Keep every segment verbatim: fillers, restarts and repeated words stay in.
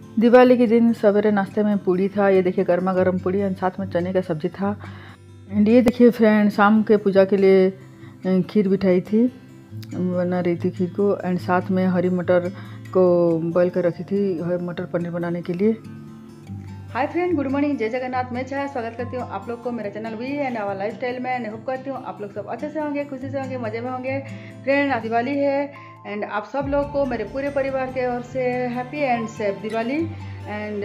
दिवाली के दिन सवेरे नाश्ते में पूड़ी था। ये देखिए गर्मा गर्म पूड़ी एंड साथ में चने का सब्जी था। एंड ये देखिए फ्रेंड शाम के पूजा के लिए खीर बिठाई थी, बना रही थी खीर को। एंड साथ में हरी मटर को बॉईल कर रखी थी मटर पनीर बनाने के लिए। हाय फ्रेंड, गुड मॉर्निंग, जय जगन्नाथ। मैं चाहे स्वागत करती हूँ आप लोग को मेरे channel we and our lifestyle में। एंड होप करती हूँ आप लोग सब अच्छे से होंगे, खुशी से होंगे, मज़े में होंगे। फ्रेंड आज दिवाली है एंड आप सब लोग को मेरे पूरे परिवार के ओर से happy and safe Diwali. And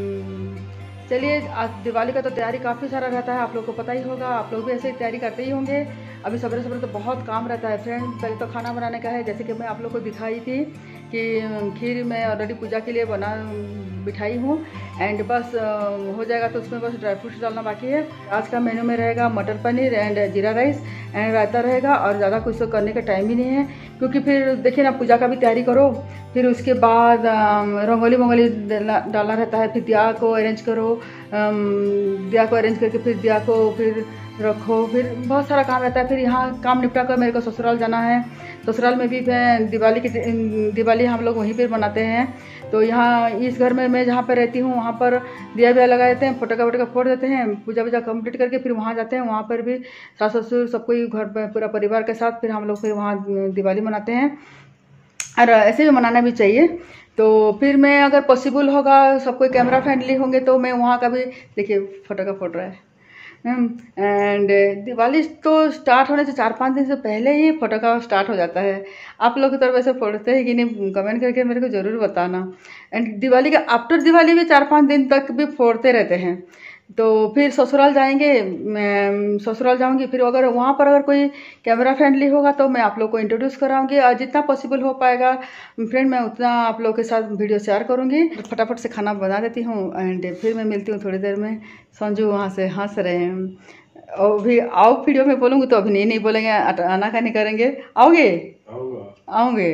चलिए आज दिवाली का तो तैयारी काफ़ी सारा रहता है, आप लोग को पता ही होगा, आप लोग भी ऐसे ही तैयारी करते ही होंगे। अभी सवेरे सवेरे तो बहुत काम रहता है फ्रेंड। पहले तो खाना बनाने का है, जैसे कि मैं आप लोग को दिखाई थी कि खीर मैं ऑलरेडी पूजा के लिए बना बिठाई हूँ। एंड बस हो जाएगा तो उसमें बस ड्राई फ्रूट्स डालना बाकी है। आज का मेन्यू में रहेगा matar paneer and jeera rice and raita रहेगा। और ज़्यादा कुछ तो करने का टाइम ही नहीं है, क्योंकि फिर देखिए ना पूजा का भी तैयारी करो, फिर उसके बाद रंगोली वंगोली डालना रहता है, फिर दिया को अरेंज करो, दिया को अरेंज करके फिर दिया को फिर रखो, फिर बहुत सारा काम रहता है। फिर यहाँ काम निपटा कर मेरे को ससुराल जाना है। ससुराल में भी दिवाली की दिवाली हम लोग वहीं पर मनाते हैं। तो यहाँ इस घर में मैं जहाँ पर रहती हूँ वहाँ पर दिया विया लगा देते हैं, फटाका वटाका फोड़ देते हैं, पूजा वूजा कंप्लीट करके फिर वहाँ जाते हैं। वहाँ पर भी सास ससुर सब कोई घर पर पूरा परिवार के साथ फिर हम लोग फिर वहाँ दिवाली मनाते हैं। और ऐसे भी मनाना भी चाहिए। तो फिर मैं अगर पॉसिबल होगा, सब कोई कैमरा फ्रेंडली होंगे तो मैं वहाँ का भी देखिए फटाका फोड़ रहा है। एंड दिवाली तो स्टार्ट होने से चार पाँच दिन से पहले ही फटाका स्टार्ट हो जाता है। आप लोग की तरफ वैसे फोड़ते हैं कि नहीं, कमेंट करके मेरे को ज़रूर बताना। एंड दिवाली के आफ्टर दिवाली भी चार पाँच दिन तक भी फोड़ते रहते हैं। तो फिर ससुराल जाएंगे, मैं ससुराल जाऊंगी, फिर अगर वहाँ पर अगर कोई कैमरा फ्रेंडली होगा तो मैं आप लोग को इंट्रोड्यूस कराऊंगी। और जितना पॉसिबल हो पाएगा फ्रेंड मैं उतना आप लोग के साथ वीडियो शेयर करूंगी। फटाफट से खाना बना देती हूँ एंड फिर मैं मिलती हूँ थोड़ी देर में। संजू वहाँ से हंस रहे हैं और भी आओ वीडियो में बोलूँगी तो अभी नहीं नहीं बोलेंगे, आना का नहीं करेंगे। आओगे? आऊँगे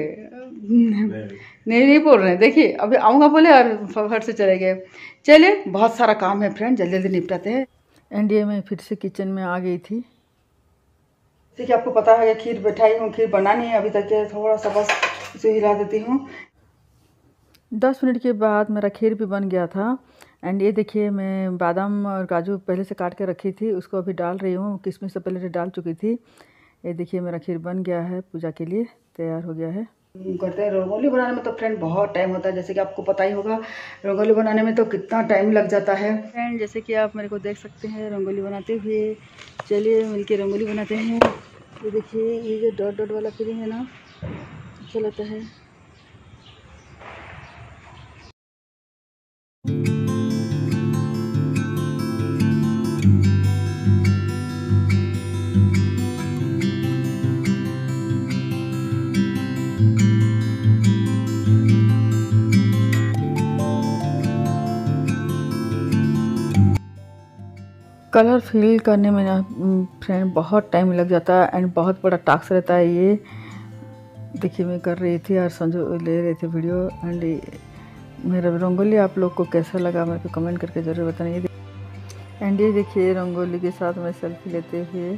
नहीं नहीं बोल रहे हैं, देखिए अभी आऊँगा बोले और फट से चले गए। चलिए बहुत सारा काम है फ्रेंड, जल्दी जल्दी निपटाते हैं। एंड ये मैं फिर से किचन में आ गई थी। देखिए आपको पता है खीर बैठाई हूँ, खीर बनानी है अभी तक, थोड़ा सा बस इसे हिला देती हूँ। दस मिनट के बाद मेरा खीर भी बन गया था। एंड ये देखिए मैं बादाम और काजू पहले से काट के रखी थी, उसको अभी डाल रही हूँ। किशमिश से पहले से डाल चुकी थी। ये देखिए मेरा खीर बन गया है, पूजा के लिए तैयार हो गया है। करते हैं रंगोली बनाने में तो फ्रेंड बहुत टाइम होता है, जैसे कि आपको पता ही होगा रंगोली बनाने में तो कितना टाइम लग जाता है फ्रेंड। जैसे कि आप मेरे को देख सकते हैं रंगोली बनाते हुए। चलिए मिलके रंगोली बनाते हैं। ये देखिए ये जो डॉट डॉट वाला फिलिंग है ना, अच्छा लगता है। कलर फिल करने में ना फ्रेंड बहुत टाइम लग जाता है एंड बहुत बड़ा टास्क रहता है। ये देखिए मैं कर रही थी और संजू ले रहे थे वीडियो। एंड मेरा रंगोली आप लोग को कैसा लगा मेरे को कमेंट करके ज़रूर बताना। ये एंड ये देखिए रंगोली के साथ मैं सेल्फी लेते हुए।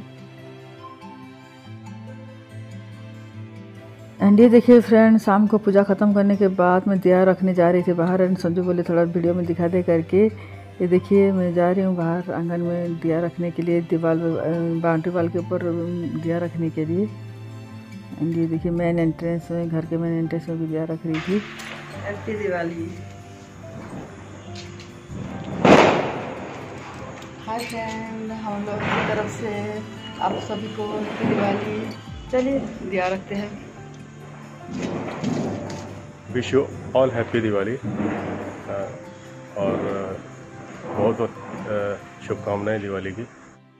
एंड ये देखिए फ्रेंड शाम को पूजा ख़त्म करने के बाद मैं दिया रखने जा रही थी बाहर। एंड संजू बोले थोड़ा वीडियो में दिखा दे करके। ये देखिए मैं जा रही हूँ बाहर आंगन में दिया रखने के लिए, दीवार बाउंड्री वाल के ऊपर दिया रखने के लिए। एंड ये देखिए मेन एंट्रेंस में, घर के मेन एंट्रेंस में भी दिया रख रही थी। हैप्पी दिवाली। हाय फ्रेंड, हम लोग की तरफ से आप सभी को हैप्पी दिवाली। चलिए दिया रखते हैं। Wish you all happy Diwali और बहुत बहुत शुभकामनाएं दिवाली की।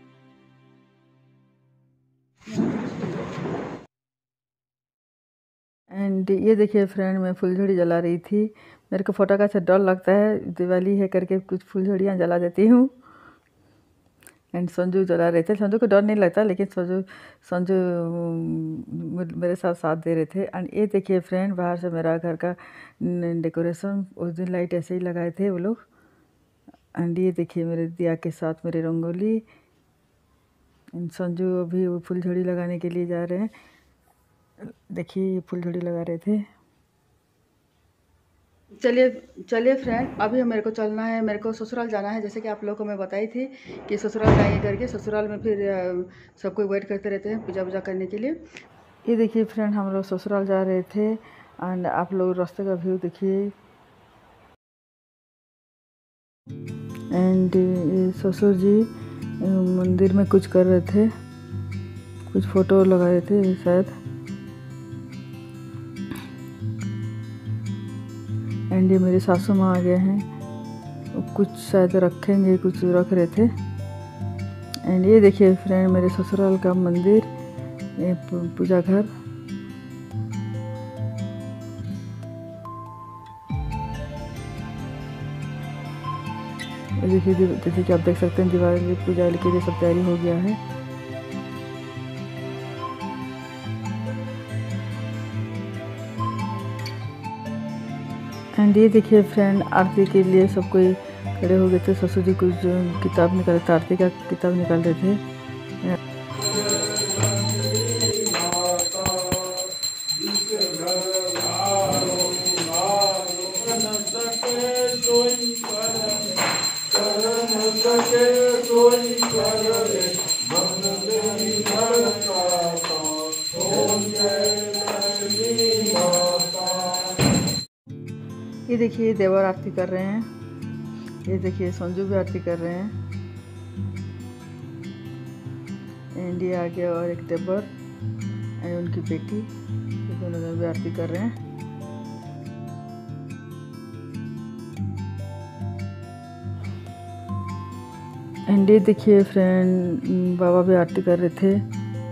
एंड ये देखिए फ्रेंड मैं फुलझड़ी जला रही थी। मेरे को फटाखा से डर लगता है, दिवाली है करके कुछ फुलझड़ियाँ जला देती हूँ। एंड संजू जला रहे थे, संजू को डर नहीं लगता लेकिन संजू संजू मेरे साथ साथ दे रहे थे। एंड ये देखिए फ्रेंड बाहर से मेरा घर का डेकोरेशन, उस दिन लाइट ऐसे ही लगाए थे वो लोग। एंड ये देखिए मेरे दिया के साथ मेरी रंगोली। एंड संजू अभी वो फुलझड़ी लगाने के लिए जा रहे हैं। देखिए ये फुलझड़ी लगा रहे थे। चलिए चलिए फ्रेंड, अभी मेरे को चलना है, मेरे को ससुराल जाना है। जैसे कि आप लोगों को मैं बताई थी कि ससुराल जाएंगे करके, ससुराल में फिर सब कोई वेट करते रहते हैं पूजा वूजा करने के लिए। ये देखिए फ्रेंड, हम लोग ससुराल जा रहे थे एंड आप लोग रास्ते का व्यू देखिए। एंड ससुर जी मंदिर में कुछ कर रहे थे, कुछ फोटो लगा रहे थे शायद। एंड ये मेरे सासू माँ आ गए हैं, कुछ शायद रखेंगे, कुछ रख रहे थे। एंड ये देखिए फ्रेंड, मेरे ससुराल का मंदिर, ये पूजा घर। देखिए जैसे कि आप देख सकते हैं, दिवाली पूजा के लिए सब तैयारी हो गया है। एंड ये देखिए फ्रेंड, आरती के लिए सब कोई खड़े हो गए थे। ससुर जी कुछ किताब निकाले थे, आरती का किताब निकाल रहे थे। ये देखिए देवर आरती कर रहे हैं, ये देखिए संजू भी आरती कर रहे हैं। एंड ये आगे और एक देवर एंड उनकी बेटी, ये दोनों भी आरती कर रहे हैं। एंड ये देखिए फ्रेंड, बाबा भी आरती कर रहे थे।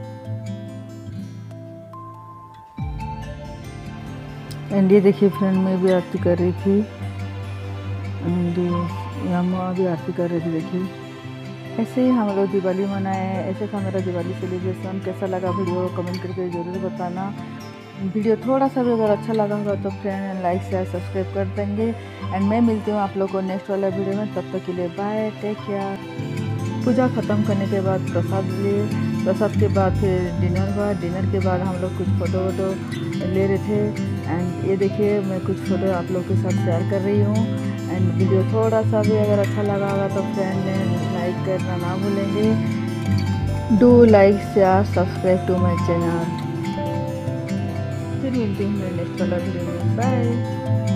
एंड ये देखिए फ्रेंड, मैं भी आरती कर रही थी। एंड यहाँ माँ भी आरती कर रही थी। देखिए ऐसे ही हम लोग दिवाली मनाए। ऐसे था मेरा दिवाली सेलिब्रेशन। कैसा लगा वीडियो कमेंट करके ज़रूर बताना। वीडियो थोड़ा सा भी अगर अच्छा लगा होगा तो फ्रेंड लाइक शेयर सब्सक्राइब कर देंगे। एंड मैं मिलती हूँ आप लोग को नेक्स्ट वाला वीडियो में, तब तक के लिए बाय, टेक केयर। पूजा ख़त्म करने के बाद प्रसाद लिए, प्रसाद के बाद फिर डिनर हुआ। डिनर के बाद हम लोग कुछ फ़ोटो वोटो ले रहे थे। एंड ये देखिए मैं कुछ फ़ोटो आप लोग के साथ शेयर कर रही हूँ। एंड वीडियो थोड़ा सा भी अगर अच्छा लगा होगा तो फ्रेंड लाइक करना ना भूलेंगे। Do like share subscribe to my channel. फिर मिलती हूँ नेक्स्ट वाला वीडियो में, बाय।